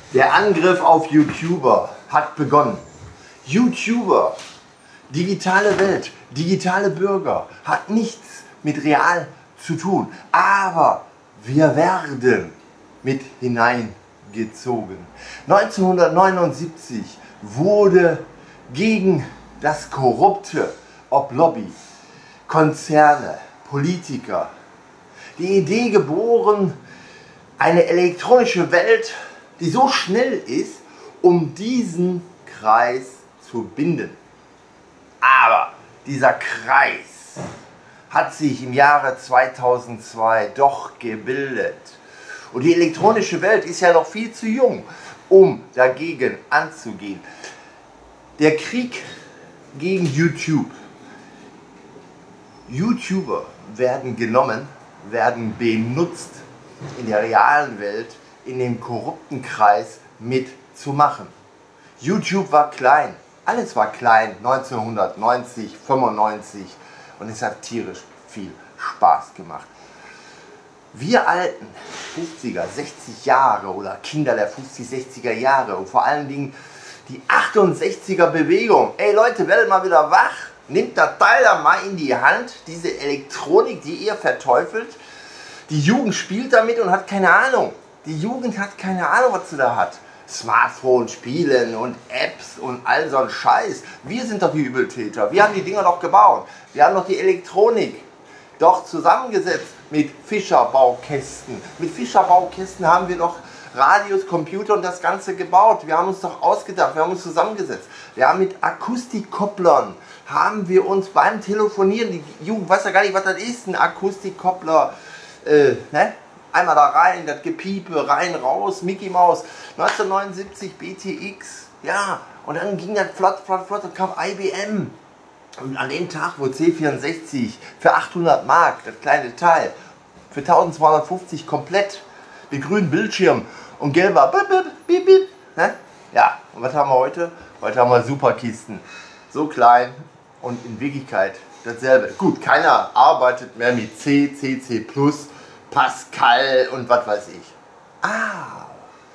Der Angriff auf YouTuber hat begonnen. YouTuber, digitale Welt, digitale Bürger, hat nichts mit real zu tun. Aber wir werden mit hineingezogen. 1979 wurde gegen das Korrupte, ob Lobby, Konzerne, Politiker, die Idee geboren, eine elektronische Welt, die so schnell ist, um diesen Kreis zu binden. Aber dieser Kreis hat sich im Jahre 2002 doch gebildet. Und die elektronische Welt ist ja noch viel zu jung, um dagegen anzugehen. Der Krieg gegen YouTube. YouTuber werden genommen, werden benutzt, in der realen Welt, in dem korrupten Kreis mitzumachen. YouTube war klein, alles war klein, 1990, 95, und es hat tierisch viel Spaß gemacht. Wir alten 50er, 60 Jahre oder Kinder der 50, 60er Jahre und vor allen Dingen die 68er Bewegung. Ey Leute, werdet mal wieder wach, nehmt das Teil da mal in die Hand, diese Elektronik, die ihr verteufelt. Die Jugend spielt damit und hat keine Ahnung. Die Jugend hat keine Ahnung, was sie da hat. Smartphone, Spielen und Apps und all so ein Scheiß. Wir sind doch die Übeltäter. Wir haben die Dinger doch gebaut. Wir haben doch die Elektronik doch zusammengesetzt mit Fischer-Baukästen. Mit Fischer-Baukästen haben wir doch Radios, Computer und das Ganze gebaut. Wir haben uns doch ausgedacht, wir haben uns zusammengesetzt. Wir haben mit Akustikkopplern, haben wir uns beim Telefonieren, die Jugend weiß ja gar nicht, was das ist, ein Akustikkoppler, ne? Einmal da rein, das Gepiepe, rein, raus, Mickey Maus, 1979 BTX, ja, und dann ging das flott, flott, flott und kam IBM. Und an dem Tag, wo C64 für 800 Mark, das kleine Teil, für 1250 komplett, mit grünem Bildschirm und gelber Bip, Bip, Bip, Bip, ne? Ja, und was haben wir heute? Heute haben wir Superkisten, so klein und in Wirklichkeit dasselbe. Gut, keiner arbeitet mehr mit C, C++, Pascal und was weiß ich. Ah,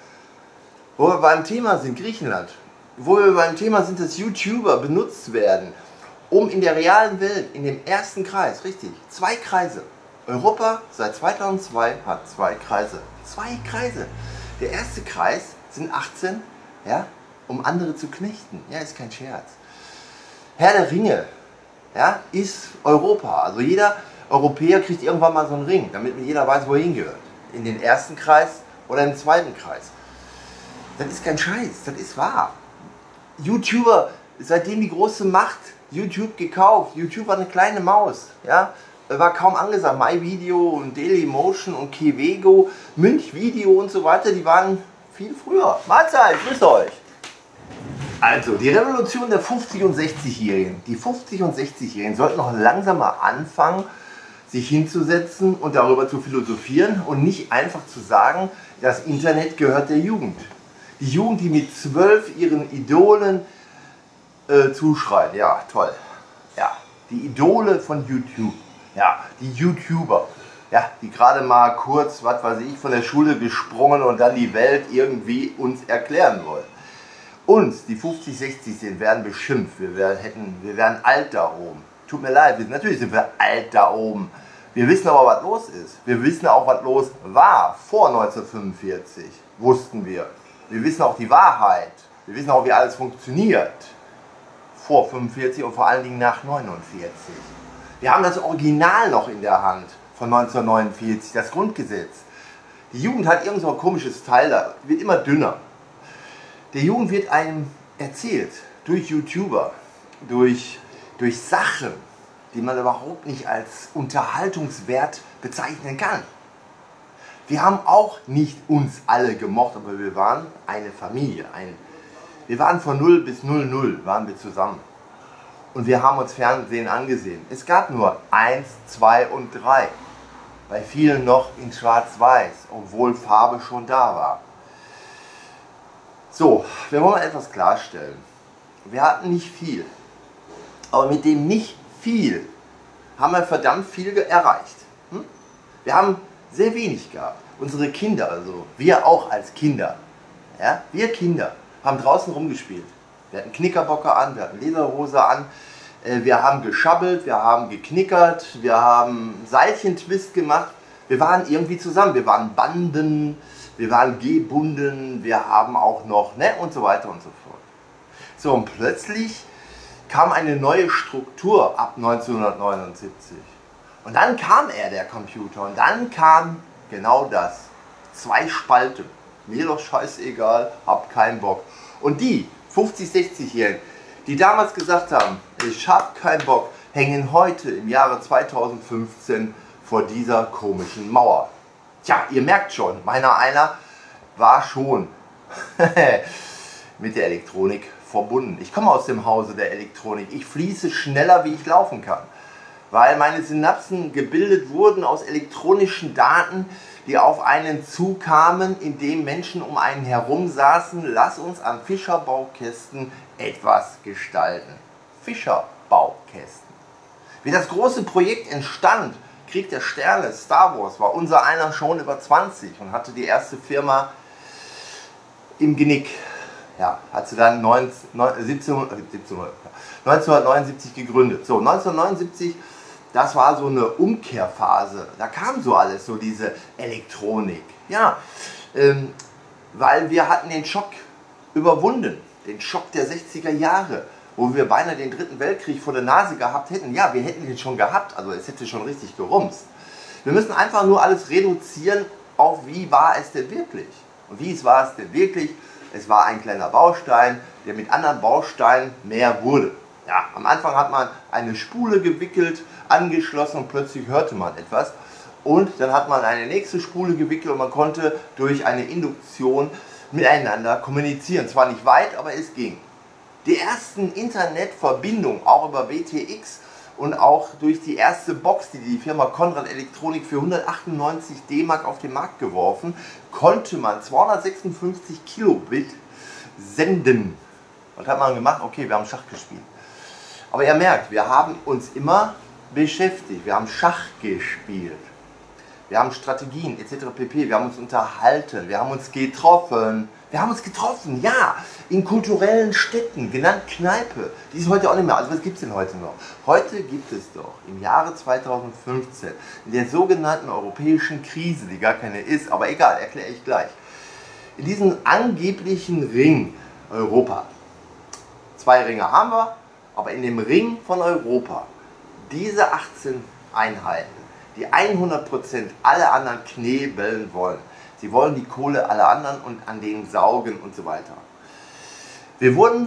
wo wir beim Thema sind, Griechenland, wo wir beim Thema sind, dass YouTuber benutzt werden, um in der realen Welt, in dem ersten Kreis, richtig, 2 Kreise. Europa seit 2002 hat 2 Kreise. 2 Kreise. Der erste Kreis sind 18, ja, um andere zu knechten. Ja, ist kein Scherz. Herr der Ringe, ja, ist Europa. Also jeder Europäer kriegt irgendwann mal so einen Ring, damit jeder weiß, wo er hingehört. In den ersten Kreis oder im zweiten Kreis. Das ist kein Scheiß, das ist wahr. YouTuber, seitdem die große Macht YouTube gekauft. YouTube war eine kleine Maus, ja, war kaum angesagt. MyVideo und Dailymotion und Kevego, Münchvideo und so weiter, die waren viel früher. Mahlzeit, grüßt euch! Also, die Revolution der 50- und 60-Jährigen. Die 50- und 60-Jährigen sollten noch langsam mal anfangen, sich hinzusetzen und darüber zu philosophieren und nicht einfach zu sagen, das Internet gehört der Jugend. Die Jugend, die mit 12 ihren Idolen zuschreit. Ja, toll. Ja, die Idole von YouTube. Ja, die YouTuber. Ja, die gerade mal kurz, was weiß ich, von der Schule gesprungen und dann die Welt irgendwie uns erklären wollen. Uns, die 50, 60 sind, werden beschimpft. Wir werden alt da oben. Tut mir leid, natürlich sind wir alt da oben. Wir wissen aber, was los ist. Wir wissen auch, was los war vor 1945. Wussten wir. Wir wissen auch die Wahrheit. Wir wissen auch, wie alles funktioniert. Vor 45 und vor allen Dingen nach 49. Wir haben das Original noch in der Hand von 1949, das Grundgesetz. Die Jugend hat irgend so ein komisches Teil da, wird immer dünner. Der Jugend wird einem erzählt, durch YouTuber, durch Sachen, die man überhaupt nicht als unterhaltungswert bezeichnen kann. Wir haben auch nicht uns alle gemocht, aber wir waren eine Familie. Wir waren von 0 bis 00 waren wir zusammen. Und wir haben uns Fernsehen angesehen. Es gab nur 1, 2 und 3. Bei vielen noch in Schwarz-Weiß, obwohl Farbe schon da war. So, wir wollen mal etwas klarstellen. Wir hatten nicht viel. Aber mit dem nicht viel haben wir verdammt viel erreicht. Wir haben sehr wenig gehabt. Unsere Kinder, also wir auch als Kinder, ja, wir Kinder, haben draußen rumgespielt. Wir hatten Knickerbocker an, wir hatten Lederhose an, wir haben geschabbelt, wir haben geknickert, wir haben Seilchentwist gemacht. Wir waren irgendwie zusammen, wir waren Banden, wir waren gebunden, wir haben auch noch, ne, und so weiter und so fort. So, und plötzlich kam eine neue Struktur ab 1979. Und dann kam der Computer, und dann kam genau das. 2 Spalten. Mir doch scheißegal, hab keinen Bock. Und die 50-, 60-Jährigen, die damals gesagt haben, ich hab keinen Bock, hängen heute im Jahre 2015 vor dieser komischen Mauer. Tja, ihr merkt schon, einer war schon mit der Elektronik verbunden. Ich komme aus dem Hause der Elektronik. Ich fließe schneller, wie ich laufen kann, weil meine Synapsen gebildet wurden aus elektronischen Daten, die auf einen zukamen, indem Menschen um einen herum saßen. Lass uns an Fischerbaukästen etwas gestalten. Fischerbaukästen. Wie das große Projekt entstand, Krieg der Sterne, Star Wars, war unser einer schon über 20 und hatte die erste Firma im Genick. Ja, hat sie dann 1979 gegründet. So, 1979, das war so eine Umkehrphase. Da kam so alles, so diese Elektronik. Ja, weil wir hatten den Schock überwunden, den Schock der 60er Jahre, wo wir beinahe den 3. Weltkrieg vor der Nase gehabt hätten. Ja, wir hätten den schon gehabt, also es hätte schon richtig gerumst. Wir müssen einfach nur alles reduzieren auf, wie war es denn wirklich. Und wie war es denn wirklich? Es war ein kleiner Baustein, der mit anderen Bausteinen mehr wurde. Ja, am Anfang hat man eine Spule gewickelt, angeschlossen und plötzlich hörte man etwas. Und dann hat man eine nächste Spule gewickelt und man konnte durch eine Induktion miteinander kommunizieren. Zwar nicht weit, aber es ging. Die ersten Internetverbindungen, auch über WTX und auch durch die erste Box, die die Firma Conrad Elektronik für 198 D-Mark auf den Markt geworfen, konnte man 256 Kilobit senden. Was hat man gemacht? Okay, wir haben Schach gespielt. Aber ihr merkt, wir haben uns immer beschäftigt, wir haben Schach gespielt. Wir haben Strategien etc. pp. Wir haben uns unterhalten, wir haben uns getroffen. Wir haben uns getroffen, ja, in kulturellen Städten, genannt Kneipe. Die ist heute auch nicht mehr. Also was gibt es denn heute noch? Heute gibt es doch im Jahre 2015 in der sogenannten europäischen Krise, die gar keine ist, aber egal, erkläre ich gleich. In diesem angeblichen Ring Europa. 2 Ringe haben wir, aber in dem Ring von Europa, diese 18 Einheiten, die 100% alle anderen knebeln wollen. Sie wollen die Kohle aller anderen und an denen saugen und so weiter. Wir wurden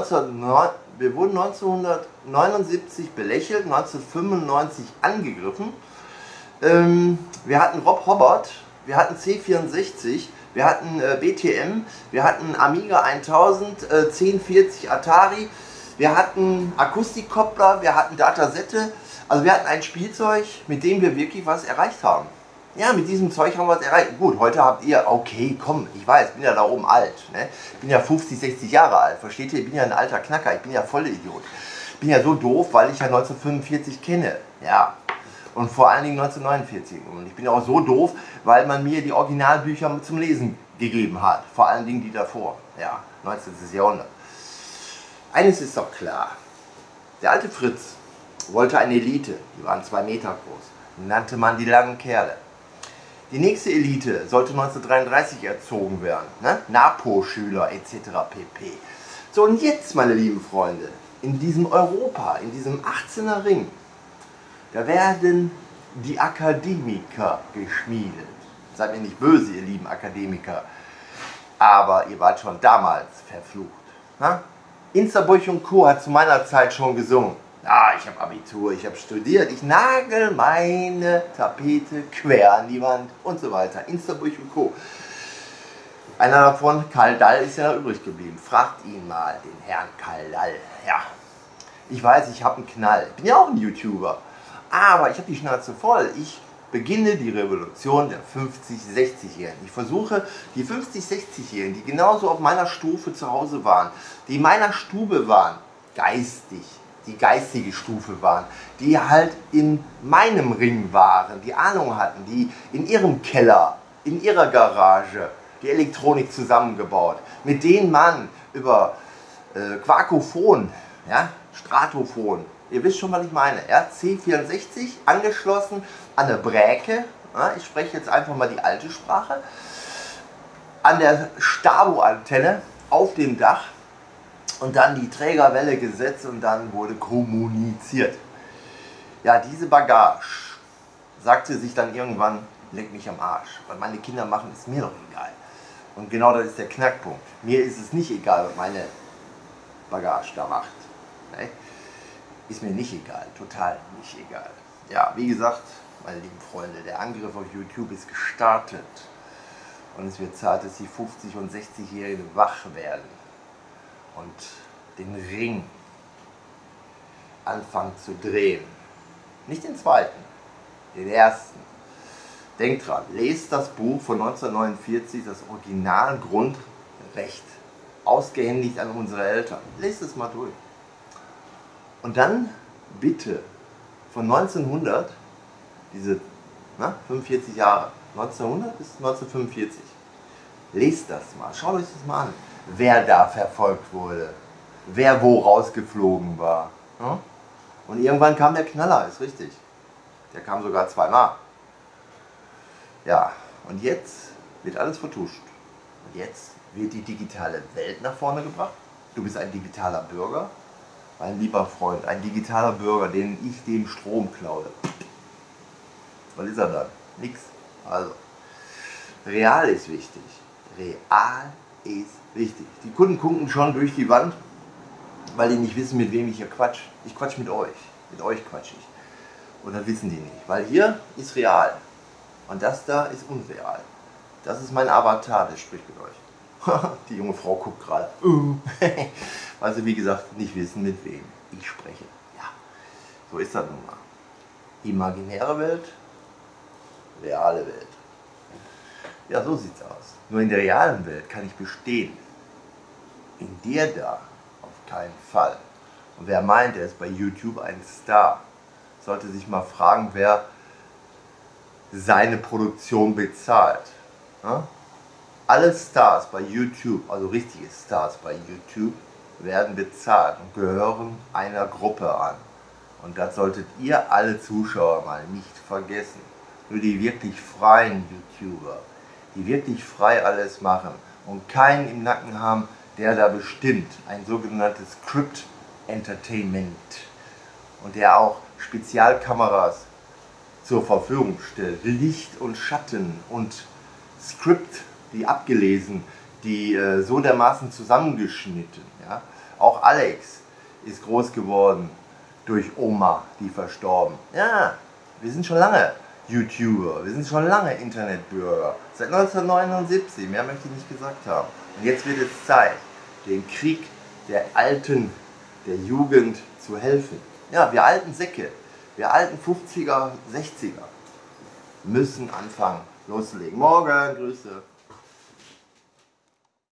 1979 belächelt, 1995 angegriffen. Wir hatten Rob Hubbard, wir hatten C64, wir hatten BTM, wir hatten Amiga 1000, 1040 Atari, wir hatten Akustikkoppler, wir hatten Datasette. Also wir hatten ein Spielzeug, mit dem wir wirklich was erreicht haben. Ja, mit diesem Zeug haben wir was erreicht. Gut, heute habt ihr, okay, komm, ich weiß, ich bin ja da oben alt. Ne? Ich bin ja 50, 60 Jahre alt, versteht ihr? Ich bin ja ein alter Knacker, ich bin ja voll Idiot. Ich bin ja so doof, weil ich ja 1945 kenne. Ja, und vor allen Dingen 1949. Und ich bin ja auch so doof, weil man mir die Originalbücher zum Lesen gegeben hat. Vor allen Dingen die davor. Ja, 19. Jahrhundert. Eines ist doch klar. Der alte Fritz wollte eine Elite, die waren 2 Meter groß, nannte man die langen Kerle. Die nächste Elite sollte 1933 erzogen werden, ne? NAPO-Schüler etc. pp. So, und jetzt, meine lieben Freunde, in diesem Europa, in diesem 18er Ring, da werden die Akademiker geschmiedet. Seid mir nicht böse, ihr lieben Akademiker, aber ihr wart schon damals verflucht. Ne? Insterburg und Co. hat zu meiner Zeit schon gesungen. Ah, ich habe Abitur, ich habe studiert, ich nagel meine Tapete quer an die Wand und so weiter. Insterburg und Co. Einer davon, Karl Dall, ist ja noch übrig geblieben. Fragt ihn mal, den Herrn Karl Dall. Ja, ich weiß, ich habe einen Knall. Ich bin ja auch ein YouTuber. Aber ich habe die Schnauze voll. Ich beginne die Revolution der 50-, 60-Jährigen. Ich versuche, die 50-, 60-Jährigen, die genauso auf meiner Stufe zu Hause waren, die in meiner Stube waren, geistig, die geistige Stufe waren, die halt in meinem Ring waren, die Ahnung hatten, die in ihrem Keller, in ihrer Garage die Elektronik zusammengebaut, mit denen man über Quarkophon, ja, Stratophon, ihr wisst schon, was ich meine, ja, C64 angeschlossen an eine Bräke, ja, ich spreche jetzt einfach mal die alte Sprache, an der Stabo-Antenne auf dem Dach und dann die Trägerwelle gesetzt und dann wurde kommuniziert. Ja, diese Bagage, sagte sich dann irgendwann, leck mich am Arsch, was meine Kinder machen, ist mir doch egal. Und genau das ist der Knackpunkt. Mir ist es nicht egal, was meine Bagage da macht. Ne? Ist mir nicht egal, total nicht egal. Ja, wie gesagt, meine lieben Freunde, der Angriff auf YouTube ist gestartet. Und es wird Zeit, dass die 50- und 60-Jährigen wach werden und den Ring anfangen zu drehen. Nicht den zweiten, den ersten. Denkt dran, lest das Buch von 1949, das Original Grundrecht, ausgehändigt an unsere Eltern. Lest es mal durch. Und dann bitte von 1900, diese 45 Jahre, 1900 bis 1945, lest das mal, schaut euch das mal an, wer da verfolgt wurde, wer wo rausgeflogen war. Und irgendwann kam der Knaller, ist richtig. Der kam sogar zweimal. Ja, und jetzt wird alles vertuscht. Und jetzt wird die digitale Welt nach vorne gebracht. Du bist ein digitaler Bürger, mein lieber Freund, ein digitaler Bürger, den ich dem Strom klaue. Was ist er dann? Nix. Also, real ist wichtig. Real ist wichtig. Die Kunden gucken schon durch die Wand, weil die nicht wissen, mit wem ich hier quatsch. Ich quatsch mit euch. Mit euch quatsch ich. Und das wissen die nicht. Weil hier ist real. Und das da ist unreal. Das ist mein Avatar, der spricht mit euch. Die junge Frau guckt gerade. Weil sie, wie gesagt, nicht wissen, mit wem ich spreche. Ja, so ist das nun mal. Imaginäre Welt, reale Welt. Ja, so sieht's aus. Nur in der realen Welt kann ich bestehen. In der da auf keinen Fall. Und wer meint, er ist bei YouTube ein Star, sollte sich mal fragen, wer seine Produktion bezahlt. Ja? Alle Stars bei YouTube, also richtige Stars bei YouTube, werden bezahlt und gehören einer Gruppe an. Und das solltet ihr alle Zuschauer mal nicht vergessen. Nur die wirklich freien YouTuber, die wirklich frei alles machen und keinen im Nacken haben, der da bestimmt, ein sogenanntes Script Entertainment, und der auch Spezialkameras zur Verfügung stellt, Licht und Schatten und Skript, die abgelesen, die so dermaßen zusammengeschnitten. Ja? Auch Alex ist groß geworden durch Oma, die verstorben. Ja, wir sind schon lange YouTuber, wir sind schon lange Internetbürger. Seit 1979, mehr möchte ich nicht gesagt haben. Und jetzt wird es Zeit, den Krieg der Alten, der Jugend zu helfen. Ja, wir alten Säcke, wir alten 50er, 60er müssen anfangen loszulegen. Morgen, Grüße.